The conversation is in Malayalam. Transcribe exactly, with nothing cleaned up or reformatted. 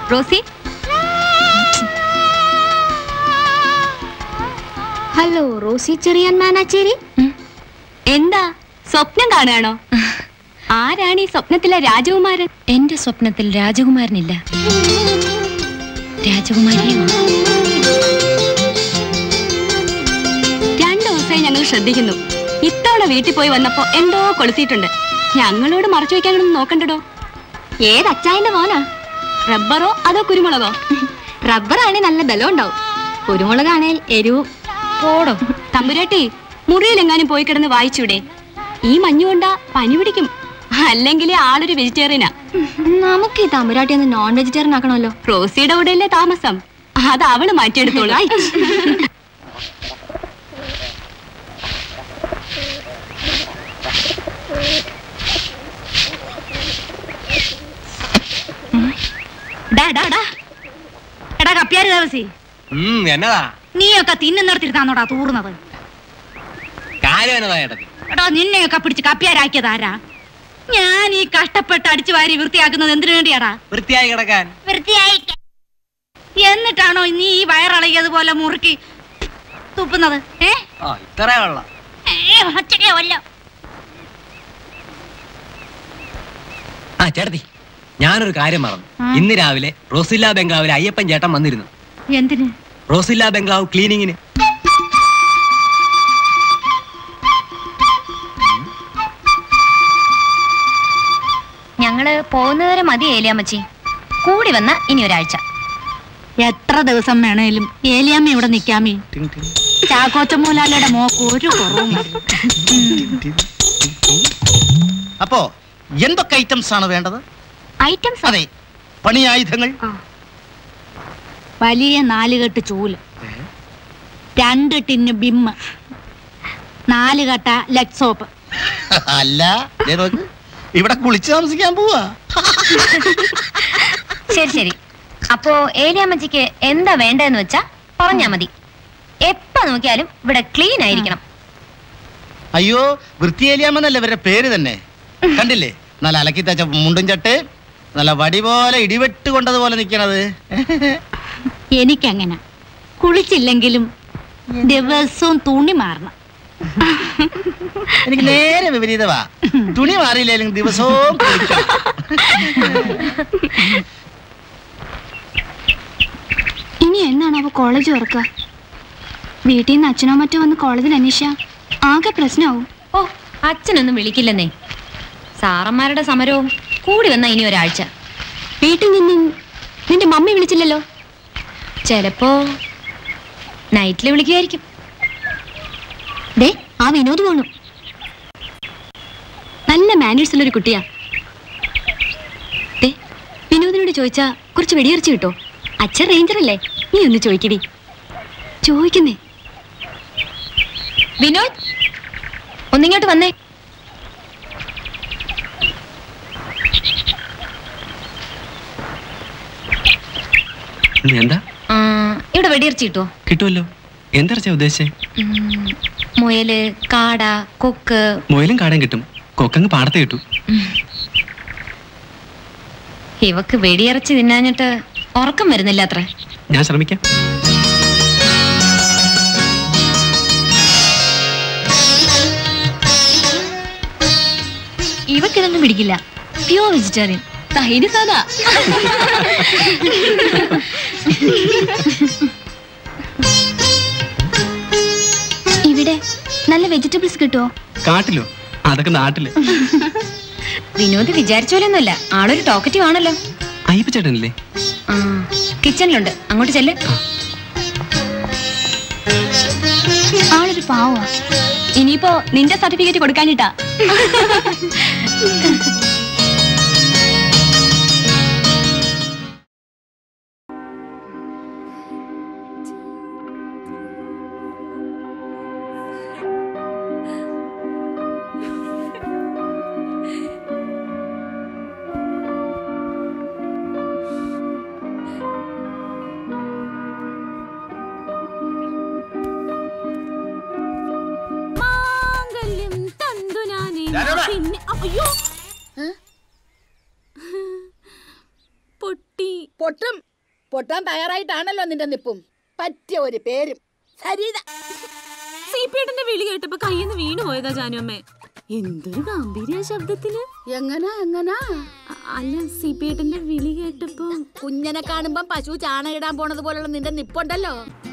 റോസി. ഹലോ റോസി ചെറിയാൻ മാനാച്ചേരി. എന്താ സ്വപ്നം കാണുകയാണോ? ആരാണ് ഈ സ്വപ്നത്തിലെ രാജകുമാരൻ? എന്റെ സ്വപ്നത്തിൽ രാജകുമാരനില്ല, രാജകുമാരിയാണ്. രണ്ടു ദിവസമായി ഞങ്ങൾ ശ്രദ്ധിക്കുന്നു. ഇത്തവണ വീട്ടിൽ പോയി വന്നപ്പോ എന്തോ കൊളുത്തിയിട്ടുണ്ട്. ഞങ്ങളോട് മറച്ചു വയ്ക്കാനൊന്നും നോക്കണ്ടോ. ഏതച്ചായന്റെ മോനാ? റബ്ബറോ അതോ കുരുമുളകോ? റബ്ബറാണെ നല്ല ബലം ഉണ്ടാവും, കുരുമുളകാണേൽ എരിവും. പോടോ തമ്പുരാട്ടി, മുറിയിലെങ്ങാനും പോയി കിടന്ന് വായിച്ചൂടെ? ഈ മഞ്ഞുകൊണ്ടാ പനി പിടിക്കും. അല്ലെങ്കിൽ ആളൊരു വെജിറ്റേറിയനാ. നമുക്ക് ഈ തമ്പുരാട്ടി ഒന്ന് നോൺ വെജിറ്റേറിയൻ ആക്കണമല്ലോ. റോസിയുടെ കൂടെയല്ലേ താമസം, അത് അവള് മാറ്റിയെടുത്തോളൂ. എടാ കപ്പ്യാരി ദേവസി, എന്നതാ നീയൊക്കെ തിന്നുന്നിടത്തിരുത്താന്നോടാ തൂർന്നത്? എടാ നിന്നെയൊക്കെ പിടിച്ച് കപ്പ്യാരാക്കിയത് ആരാ? ഞാൻ ഈ കഷ്ടപ്പെട്ട് അടിച്ചു വാരി വൃത്തിയാക്കുന്നത് എന്തിനു വേണ്ടിയാടാ? വൃത്തിയായി കിടക്കാൻ. വൃത്തിയായി എന്നിട്ടാണോ നീ ഈ വയറിളകിയതുപോലെ മുറുക്കി തുപ്പുന്നത്? ഏ ഇത്ര വെള്ളം ആ ചേട്ടത്തി, ഞാനൊരു കാര്യം മറന്നു. ഇന്ന് രാവിലെ റോസില്ല ബംഗ്ലാവിലെ അയ്യപ്പൻ ചേട്ടൻ വന്നിരുന്നു. എന്തിന്? റോസില്ല ബംഗ്ലാവ് ക്ലീനിങ്ങിന്. ഞങ്ങള് പോകുന്നവരെ മതി ഏലിയാമ്മച്ചി, കൂടി വന്ന ഇനി ഒരാഴ്ച. എത്ര ദിവസം വേണേലും ഏലിയാമ്മ ഇവിടെ നിക്കാമേ. ചാക്കോച്ചമൂലാലയുടെ മോക്ക് ഒരു കുറവും. അപ്പോ എന്തൊക്കെ ഐറ്റംസ് ആണ് വേണ്ടത്? ഐറ്റംസ്? അതെ, പണിയായുധങ്ങൾ. വലിയ നാലുകെട്ട് ചൂല്, രണ്ട് ടിന്ന് ബിമ്മ്, നാലുകെട്ട ലെഗ് സോപ്പ്. അല്ല, ഇവിടെ കുളിച്ച് താമസിക്കാൻ പോവാ. ശരി ശരി, അപ്പോ ഏലിയാമ്മച്ചിക്ക് എന്താ വേണ്ടതെന്ന് വെച്ചാ പറഞ്ഞാ മതി. എപ്പ നോക്കിയാലും ഇവിടെ ക്ലീൻ ആയിരിക്കണം. അയ്യോ, വൃത്തിയേലിയാമെന്നല്ലേ ഇവരുടെ പേര് തന്നെ. കണ്ടില്ലേ, നല്ല അലക്കി തച്ച മുണ്ടും ചട്ട്, നല്ല വടി പോലെ ഇടിവെട്ട് കൊണ്ടതുപോലെ നിക്കണത്. എനിക്കങ്ങനെ കുളിച്ചില്ലെങ്കിലും ദിവസവും തുണി മാറണം. എനിക്ക് നേരെ വിപരീതമാ. തുണി മാറിയില്ലെങ്കിലും ദിവസവും ഇനി എന്നാണ് അവ കോളേജ് തുറക്കുക? വീട്ടിൽ നിന്ന് അച്ഛനോ മറ്റോ വന്ന് കോളേജിൽ അന്വേഷിച്ചാ ആകെ പ്രശ്നമാവും. ഓ, അച്ഛനൊന്നും വിളിക്കില്ലെന്നേ. സാറന്മാരുടെ സമരവും കൂടി വന്ന ഇനി ഒരാഴ്ച. വീട്ടിൽ നിന്നും നിന്റെ മമ്മി വിളിച്ചില്ലല്ലോ? ചിലപ്പോ നൈറ്റില് വിളിക്കുമായിരിക്കും. ദേ, ആ വിനോദ് പോണു. നല്ല മാനേഴ്സ് ഉള്ളൊരു കുട്ടിയാ. ദേ, വിനോദിനോട് ചോദിച്ചാ കുറച്ച് വെടിയിറച്ചി കിട്ടോ? അച്ഛൻ റേഞ്ചറല്ലേ, നീ ഒന്ന് ചോദിക്കടി. ചോദിക്കുന്നേ. വിനോദ്, ഒന്നിങ്ങോട്ട് വന്നേ. എന്താ ഇവിടെ വെടിയിറച്ചി കിട്ടോ? കിട്ടുമല്ലോ. എന്തറച്ചാ ഉദ്ദേശിച്ചേ? മുയല്, കാട, കൊക്ക്. മുയലും കാടയും കിട്ടും, കൊക്കങ്ങ് പാടത്ത് കിട്ടും. ഇവക്ക് വെടിയിറച്ചി തിന്നാഞ്ഞിട്ട് ഉറക്കം വരുന്നില്ല അത്ര. ഞാൻ ശ്രമിക്കാം. ഇവക്കിതൊന്നും പിടിക്കില്ല, പ്യൂർ വെജിറ്റേറിയൻ. സാധാ ഇവിടെ നല്ല വെജിറ്റബിൾസ് കിട്ടുമോ? കാട്ടിലോ? അതൊക്കെ നാട്ടില്. വിനോദ് വിചാരിച്ച പോലൊന്നുമല്ല, ആളൊരു ടോക്കറ്റീവ് ആണല്ലോ. അയ്യപ്പ ചേട്ടനല്ലേ? ആ, കിച്ചണിലുണ്ട്, അങ്ങോട്ട് ചെല്ല്. ആളൊരു പാവാ. ഇനിയിപ്പോ നിന്റെ സർട്ടിഫിക്കറ്റ് കൊടുക്കാനിട്ടാ. പൊട്ടി പൊട്ടും. പൊട്ടാൻ തയ്യാറായിട്ടാണല്ലോ നിന്റെ നിപ്പും. പറ്റിയ ഒരു പേരും സരിത. സീപ്പേട്ടന്റെ വിളി കേട്ടപ്പോ കയ്യിന്ന് വീണു പോയതാ ജാനുമ്മേ. എന്തൊരു ഗാംഭീര്യ ശബ്ദത്തിന്. എങ്ങനാ എങ്ങനാ? അല്ല, സീപ്പേട്ടന്റെ വിളി കേട്ടപ്പോ കുഞ്ഞനെ കാണുമ്പം പശു ചാണ ഇടാൻ പോണത് പോലുള്ള നിന്റെ നിപ്പുണ്ടല്ലോ.